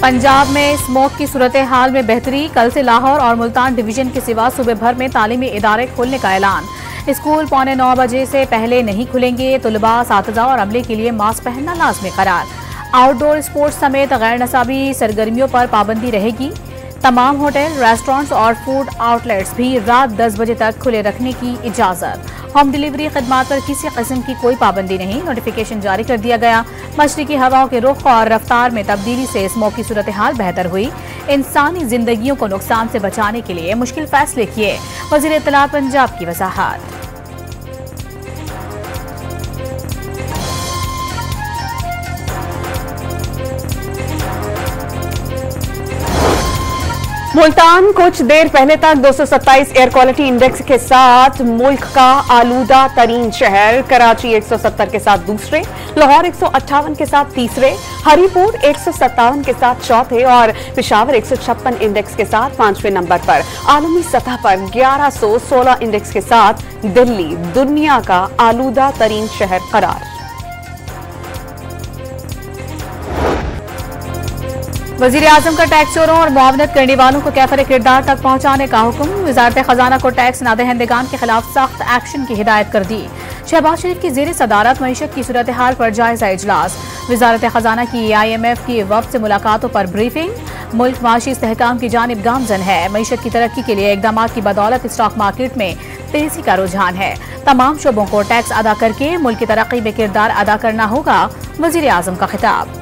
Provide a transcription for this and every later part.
पंजाब में स्मोक की सूरत हाल में बेहतरी। कल से लाहौर और मुल्तान डिवीजन के सिवा सूबे भर में तालीमी इदारे खोलने का ऐलान। स्कूल 8:45 बजे से पहले नहीं खुलेंगे। तुलबा, सातिज़ा और अमले के लिए मास्क पहनना लाजमी करार। आउटडोर स्पोर्ट्स समेत गैर नसाबी सरगर्मियों पर पाबंदी रहेगी। तमाम होटल, रेस्टोरेंट्स और फूड आउटलेट्स भी रात 10 बजे तक खुले रखने की इजाजत। होम डिलीवरी खदमात पर किसी किस्म की कोई पाबंदी नहीं। नोटिफिकेशन जारी कर दिया गया। मशरिकी हवाओं के रुख और रफ्तार में तब्दीली से स्मोक की सूरत हाल बेहतर हुई। इंसानी जिंदगियों को नुकसान से बचाने के लिए मुश्किल फैसले किए। वज़ीर इत्तलात पंजाब की वजाहत। मुल्तान कुछ देर पहले तक 227 एयर क्वालिटी इंडेक्स के साथ मुल्क का आलूदा तरीन शहर। कराची 170 के साथ दूसरे, लाहौर 158 के साथ तीसरे, हरीपुर 157 के साथ चौथे और पेशावर 156 इंडेक्स के साथ 5वें नंबर पर। आलमी सतह पर 1116 इंडेक्स के साथ दिल्ली दुनिया का आलूदा तरीन शहर करार। वज़ीर आज़म का टैक्स चोरों और मुआवनत करने वालों को कैफर किरदार तक पहुंचाने का हुक्म। वज़ारत खजाना को टैक्स नादहिंदगान के खिलाफ सख्त एक्शन की हिदायत कर दी। शहबाज शरीफ की ज़ेर सदारत मईशत की सूरत हाल पर जायजा इजलास। वज़ारत खजाना की IMF की वफ़द से मुलाकातों पर ब्रीफिंग। मुल्क माशी इस्तेहकाम की जानिब गामजन है। मईशत की तरक्की के लिए इकदाम की बदौलत स्टॉक मार्केट में तेजी का रुझान है। तमाम शोबों को टैक्स अदा करके मुल्क की तरक्की में किरदार अदा करना होगा। वज़ीर आज़म का खिताब।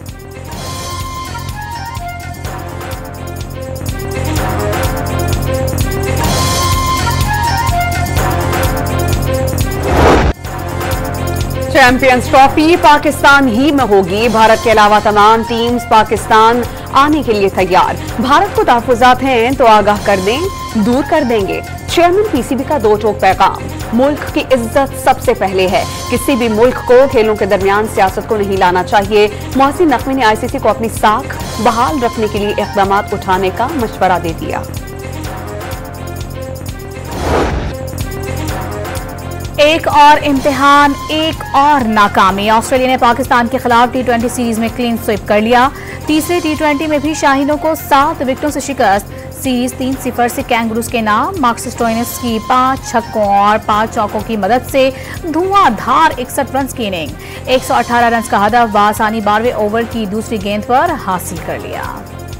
चैंपियंस ट्रॉफी पाकिस्तान ही में होगी। भारत के अलावा तमाम टीम्स पाकिस्तान आने के लिए तैयार। भारत को तहफ़्फ़ुज़ात हैं तो आगाह कर दें, दूर कर देंगे। चेयरमैन PCB का दो टोक पैगाम। मुल्क की इज्जत सबसे पहले है। किसी भी मुल्क को खेलों के दरमियान सियासत को नहीं लाना चाहिए। मोहसिन नकवी ने ICC को अपनी साख बहाल रखने के लिए इक़दाम उठाने का मशवरा दे दिया। एक और इम्तिहान, एक और नाकामी। ऑस्ट्रेलिया ने पाकिस्तान के खिलाफ T20 सीरीज में क्लीन स्वीप कर लिया। तीसरे T20 में भी शाहीनों को 7 विकेटों से शिकस्त। सीरीज 3-0 से कैंगरूज के नाम। मार्कस स्टोइनिस की 5 छक्कों और 5 चौकों की मदद से धुआंधार 61 रन की इनिंग। 118 रन का हदफ बासानी 12वें ओवर की दूसरी गेंद पर हासिल कर लिया।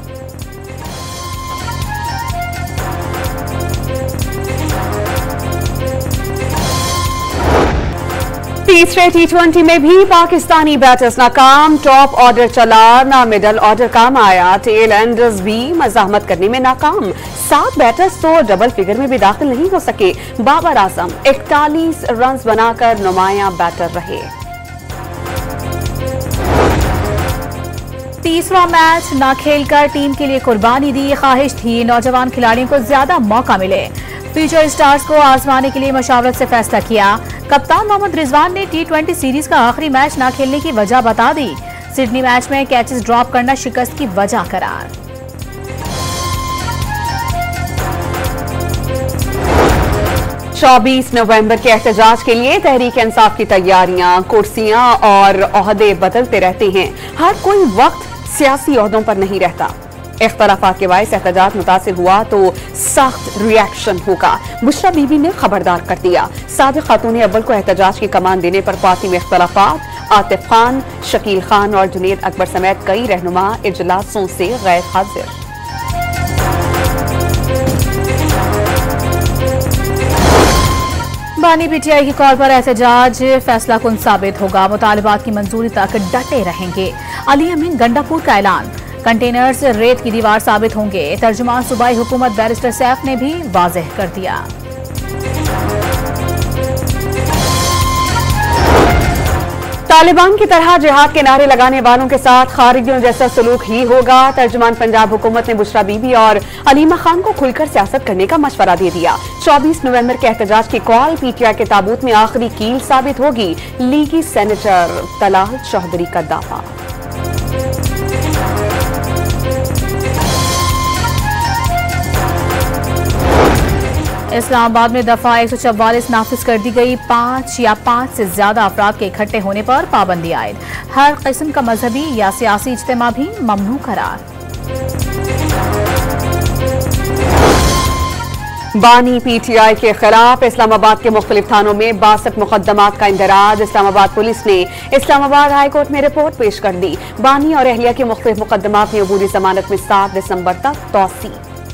तीसरे T20 में भी पाकिस्तानी बैटर्स नाकाम। टॉप ऑर्डर चला ना मिडल ऑर्डर काम आया। टेल एंडर्स भी मज़ाहमत करने में नाकाम। 7 बैटर्स तो डबल फिगर में भी दाखिल नहीं हो सके। बाबर आजम 41 रन बनाकर नुमायां बैटर रहे। तीसरा मैच ना खेलकर टीम के लिए कुर्बानी दी। ख्वाहिश थी नौजवान खिलाड़ियों को ज्यादा मौका मिले। फ्यूचर स्टार्स को आजमाने के लिए मशावरत से फैसला किया। कप्तान मोहम्मद रिजवान ने T20 सीरीज का आखिरी मैच ना खेलने की वजह बता दी। सिडनी मैच में कैचेस ड्रॉप करना शिकस्त की वजह करार। चौबीस नवंबर के एहतजाज के लिए तहरीक इंसाफ की तैयारियां। कुर्सियां और ओहदे बदलते रहते हैं। हर कोई वक्त सियासी ओहदों पर नहीं रहता। इख्तलाफात के बायस एहतजाज मुतासिर हुआ तो सख्त रिएक्शन होगा। बुशरा बीबी ने खबरदार कर दिया। साबिक खातून अव्वल को एहतजाज की कमान देने पर पार्टी में इख्तलाफात। आतिफ खान, शकील खान और जुनेद अकबर समेत कई रहनुमा इजलासों से गैर हाजिर। बानी PTI की कॉल पर एहतजाज फैसला कुन साबित होगा। मुतालिबात की मंजूरी तक डटे रहेंगे। अली अमीन गंडापुर का ऐलान। कंटेनर्स रेत की दीवार साबित होंगे। तर्जुमान सूबाई हुकूमत बैरिस्टर सैफ ने भी वाज़ेह कर दिया। तालिबान की तरह जिहाद के नारे लगाने वालों के साथ खारिजियों जैसा सलूक ही होगा। तर्जुमान पंजाब हुकूमत ने बुशरा बीबी और अलीमा खान को खुलकर सियासत करने का मशवरा दे दिया। 24 नवंबर के एहतजाज की कॉल PTI के ताबूत में आखिरी कील साबित होगी। लीगी सेनेटर तलाल चौधरी का दावा। इस्लामाबाद में दफा 144 नाफिज कर दी गई। 5 या 5 से ज्यादा अफराद के इकट्ठे होने पर पाबंदी आयद। हर किस्म का मजहबी या सियासी इज्तिमा भी ममनू करार। बानी PTI के खिलाफ इस्लामाबाद के मुख्तलिफ थानों में 62 मुकदमात का इंदराज। इस्लामाबाद पुलिस ने इस्लामाबाद हाई कोर्ट में रिपोर्ट पेश कर दी। बानी और अहलिया के मुख्तलिफ मुकदमात में अबूरी जमानत में 7 दिसंबर तक तौसी।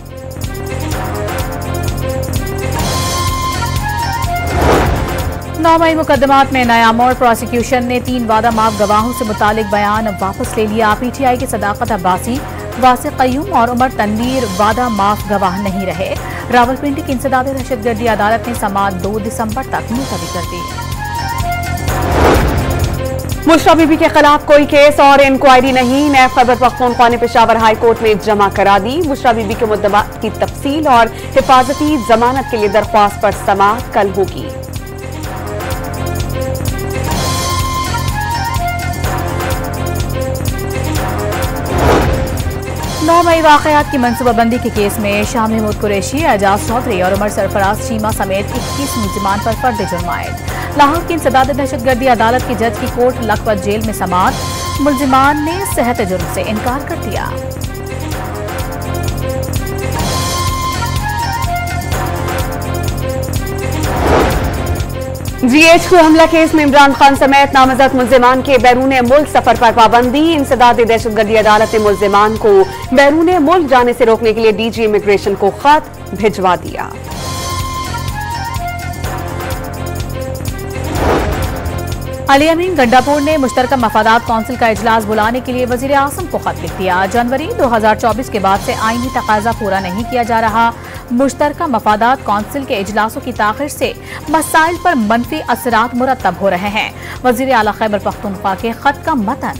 9 मई मुकदमात में नया मोड़। प्रोसिक्यूशन ने 3 वादा माफ गवाहों से मुतालिक बयान वापस ले लिया। PTI के सदाकत अब्बासी, वासिक कयूम और उमर तनवीर वादा माफ गवाह नहीं रहे। रावलपिंडी की इंसदाद दहशतगर्दी अदालत ने समाअत 2 दिसंबर तक मुलतवी कर दी। मुशरा बीबी के खिलाफ कोई केस और इंक्वायरी नहीं। नैब खैबर पख्तूनख्वा ने पेशावर हाई कोर्ट में जमा करा दी। मुशरा बीबी के मुद्दबात की तफसील और हिफाजती जमानत के लिए दरख्वास्त पर समाअत कल होगी। नौ मई वाकयात की मनसूबाबंदी के केस में शाह महमूद कुरैशी, एजाज चौधरी और उमर सरफराज चीमा समेत 21 मुलजिमान पर फर्द जुर्म आयद। लाहौर की इंसदाद दहशतगर्दी अदालत की जज की कोर्ट लखपत जेल में समाअत। मुलजिमान ने सेहत जुर्म से इनकार कर दिया। GHQ हमला केस में इमरान खान समेत नामजद मुल्जिमान के बैरून मुल्क सफर पर पाबंदी। इंसदाद दहशतगर्दी अदालत ने मुल्जिमान को बैरून मुल्क जाने से रोकने के लिए DG इमिग्रेशन को खत भिजवा दिया। अली अमीन गंडापुर ने मुश्तरका मफादात कौंसिल का इजलास बुलाने के लिए वजीर आजम को खत लिख दिया। जनवरी 2024 के बाद से आईनी तकाजा पूरा नहीं किया जा रहा। मुश्तरका मफादात कौंसिल के इजलासों की ताखिर से मसाइल पर मनफी असरात मुरतब हो रहे हैं। वजीर आला खैबर पख्तूनख्वा के खत का मतन।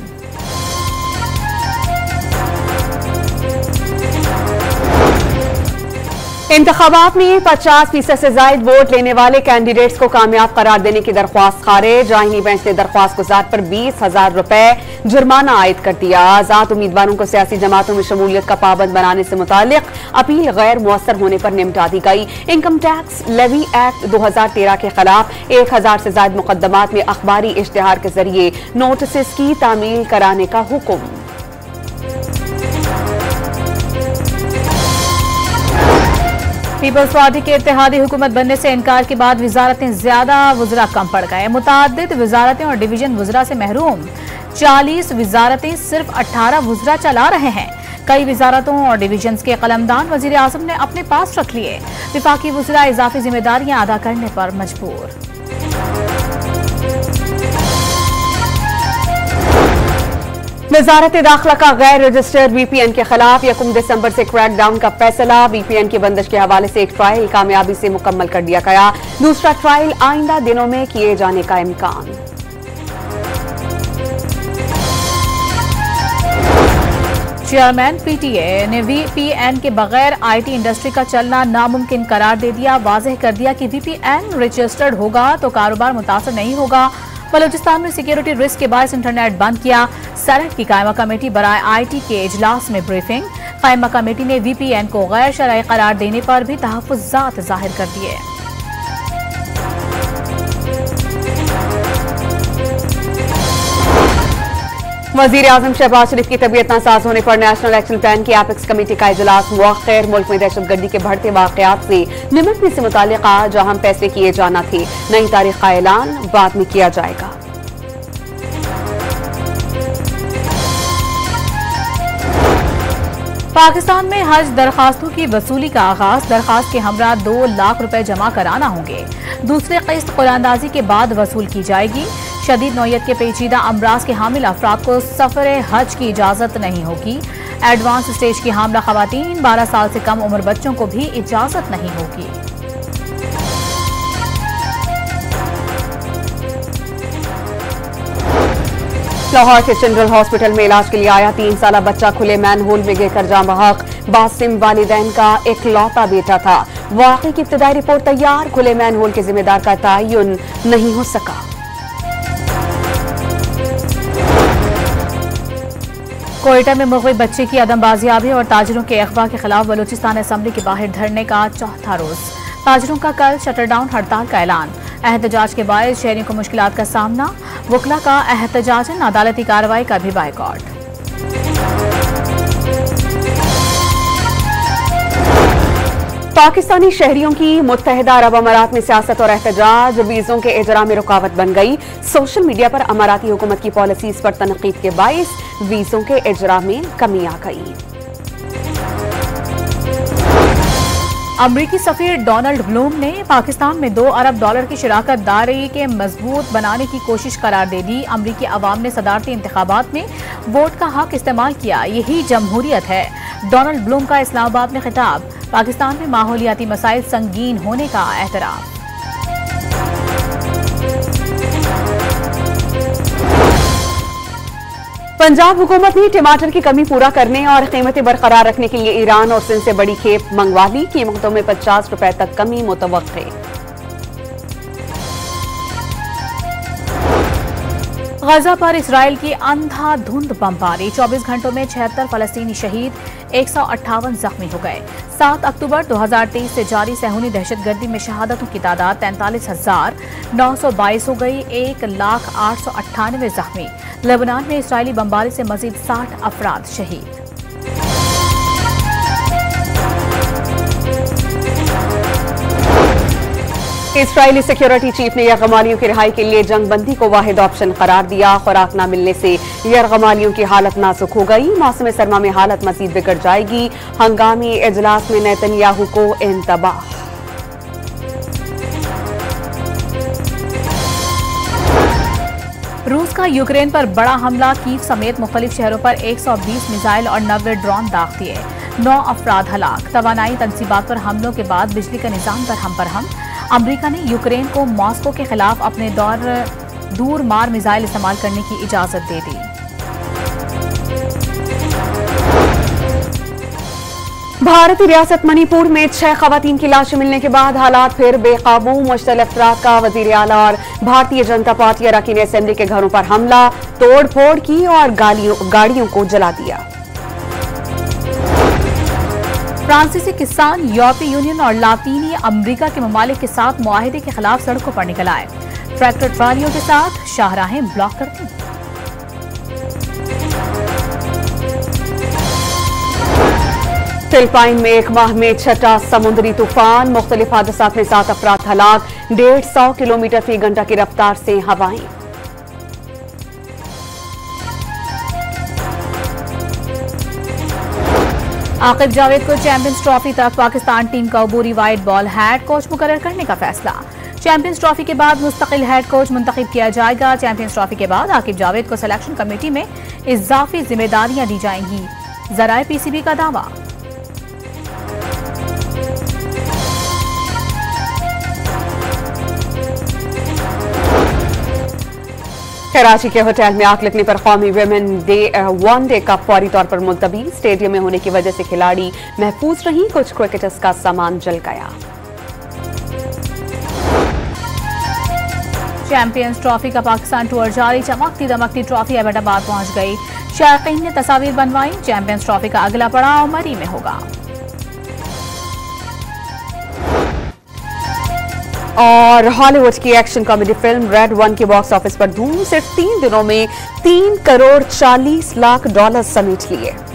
इंतखाबात में 50% से जायद वोट लेने वाले कैंडिडेट्स को कामयाब करार देने की दरख्वास्त खारिज। आईनी बेंच ने दरख्वास्त गुजार पर 20,000 रुपए जुर्माना आयद कर दिया। आजाद उम्मीदवारों को सियासी जमातों में शमूलियत का पाबंद बनाने से मुतालिक अपील गैर मुअस्सर होने पर निपटा दी गई। इनकम टैक्स लेवी एक्ट 2013 के खिलाफ 1000 से जायद मुकदमात में अखबारी इश्तिहार के जरिए नोटिस की तामील कराने का हुक्म। पीपल्स पार्टी के इत्तेहादी हुकूमत बनने से इनकार के बाद वजारतें ज्यादा, वज़रा कम पड़ गए। मुताद्दिद वजारतें और डिवीजन वज़रा से महरूम। 40 वजारतें सिर्फ 18 वज़रा चला रहे हैं। कई वजारतों और डिवीजन के कलमदान वजीर आज़म ने अपने पास रख लिए। विफाकी वज़रा इजाफी जिम्मेदारियां अदा करने पर मजबूर। वजारत दाखिला का गैर रजिस्टर्ड VPN के खिलाफ 1 दिसंबर से क्रैकडाउन का फैसला। VPN की बंदिश के हवाले से एक ट्रायल कामयाबी से मुकम्मल कर दिया गया। दूसरा ट्रायल आइंदा दिनों में किए जाने का इम्कान। चेयरमैन PTA ने VPN के बगैर IT इंडस्ट्री का चलना नामुमकिन करार दे दिया। वाज़ेह कर दिया कि VPN रजिस्टर्ड होगा तो कारोबार मुतासर नहीं होगा। बलूचिस्तान में सिक्योरिटी रिस्क के बायस इंटरनेट बंद किया। सेनेट की कायमा कमेटी बराए IT के इजलास में ब्रीफिंग। कायमा कमेटी ने VPN को गैर शरई करार देने पर भी तहफ़्फ़ुज़ात जाहिर कर दिए। वज़ीर आज़म शहबाज शरीफ की तबीयत नासाज होने पर नेशनल एक्शन प्लान की एपेक्स कमेटी का इजलास मुअख्खर। मुल्क में दहशतगर्दी के बढ़ते वाक़यात से निपटने से मुताल्लिक़ आज अहम फैसले किए जाना थे। नई तारीख का ऐलान बाद में किया जाएगा। पाकिस्तान में हज दरखास्तों की वसूली का आगाज। दरखास्त के हमरा 2 लाख रुपए जमा कराना होंगे। दूसरे किस्त कुरानदाजी के बाद वसूल की जाएगी। शदीद नौयत के पेचीदा अमराज के हामिल अफराद को सफर हज की इजाजत नहीं होगी। एडवांस स्टेज की हामला खवातीन, 12 साल से कम उम्र बच्चों को भी इजाजत नहीं होगी। लाहौर के जनरल हॉस्पिटल में इलाज के लिए आया 3 साला बच्चा खुले मैनहोल में गिरकर जान बहक। बासिम वालिदैन का इकलौता बेटा था। वाकई की इब्तिदाई रिपोर्ट तैयार। खुले मैनहोल के जिम्मेदार का तयन नहीं हो सका। कोयटा में मुग़वी बच्चे की अदम बाजियाबी और ताजिरों के अगवा के खिलाफ बलूचिस्तान असम्बली के बाहर धरने का चौथा रोज। ताजरों का कल शटर डाउन हड़ताल का ऐलान। एहतजाज के बायस शहरियों को मुश्किलात का सामना। वकला का एहतजाजन अदालती कार्रवाई का भी बायकॉट। पाकिस्तानी शहरियों की मुत्तहिदा अरब अमारात में सियासत और एहतजाज वीजों के इजरा में रुकावट बन गई। सोशल मीडिया पर अमाराती हुकूमत की पॉलिसीज पर तनकीद के बायस वीजों के इजरा में कमी आ गई। अमरीकी सफीर डोनाल्ड ब्लूम ने पाकिस्तान में $2 अरब की शराकत दारी के मजबूत बनाने की कोशिश करार दे दी। अमरीकी अवाम ने सदारती इंतखाबात में वोट का हक इस्तेमाल किया, यही जमहूरियत है। डोनाल्ड ब्लूम का इस्लामाबाद में खिताब। पाकिस्तान में माहौलियाती मसाइल संगीन होने का एहतराम। पंजाब हुकूमत ने टमाटर की कमी पूरा करने और कीमतें बरकरार रखने के लिए ईरान और सिंध से बड़ी खेप मंगवा ली। कीमतों में 50 रुपए तक कमी मुतवक्के। गजा पर इसराइल की अंधाधुंध बमबारी। 24 घंटों में 76 फलस्तीनी शहीद, 158 जख्मी हो गए। 7 अक्टूबर 2023 से जारी सहूनी दहशतगर्दी में शहादतों की तादाद 43,922 हो गई। 1,08,98 जख्मी। लेबनान में इसराइली बमबारी से मजीद 60 अफराद शहीद। इसराइली सिक्योरिटी चीफ ने यरगमालियों की रिहाई के लिए जंगबंदी को वाहिद ऑप्शन करार दिया। खुराक न मिलने से यरगमालियों की हालत नाजुक हो गई। मौसम सरमा में हालत मजीद बिगड़ जाएगी। हंगामी इजलास में नेतन्याहू को इंतबाह। रूस का यूक्रेन पर बड़ा हमला। कीव समेत मुख्तलिफ शहरों पर 120 मिसाइल और 90 ड्रोन दाग दिए। 9 अफराद हलाक। तवानाई तनसीबात पर हमलों के बाद बिजली का निजाम बरहम। अमरीका ने यूक्रेन को मॉस्को के खिलाफ अपने दूर मार मिसाइल इस्तेमाल करने की इजाजत दे दी। भारतीय रियासत मणिपुर में 6 खवातीन की लाशें मिलने के बाद हालात फिर बेकाबू। मुश्तल अफराद का वजीर आला और भारतीय जनता पार्टी अरकान असेंबली के घरों पर हमला, तोड़ फोड़ की और गाड़ियों को जला दिया। फ्रांसीसी किसान यूरोपीय यूनियन और लातीनी अमेरिका के ममालिक के साथ मुआहिदे के खिलाफ सड़कों पर निकल आए। ट्रैक्टर ट्रालियों के साथ शाहराहें ब्लॉक कर दी। फिलिपाइन में 1 माह में 6ठा समुद्री तूफान। मुख्तलिफ हादसात में 7 अफराद हलाक। 150 किलोमीटर फी घंटा की रफ्तार से हवाएं। आकिब जावेद को चैंपियंस ट्रॉफी तक पाकिस्तान टीम का अबूरी वाइट बॉल हेड कोच मुकर्रर करने का फैसला। चैंपियंस ट्रॉफी के बाद मुस्तकिल हेड कोच मुंतखब किया जाएगा। चैंपियंस ट्रॉफी के बाद आकिब जावेद को सिलेक्शन कमेटी में इजाफी जिम्मेदारियां दी जाएंगी। जराए पीसीबी का दावा। कराची के होटल में आग लगने पर कौमी विमेन वनडे कप फौरी तौर पर मुलतवी। स्टेडियम में होने की वजह से खिलाड़ी महफूज रहीं। कुछ क्रिकेटर्स का सामान जल गया। चैंपियंस ट्रॉफी का पाकिस्तान टूर जारी। चमकती दमकती ट्रॉफी एबटाबाद पहुंच गई। शायकीन ने तस्वीर बनवाई। चैंपियंस ट्रॉफी का अगला पड़ाव मरी में होगा। और हॉलीवुड की एक्शन कॉमेडी फिल्म रेड 1 के बॉक्स ऑफिस पर धूम। सिर्फ 3 दिनों में $3 करोड़ 40 लाख समेट लिए।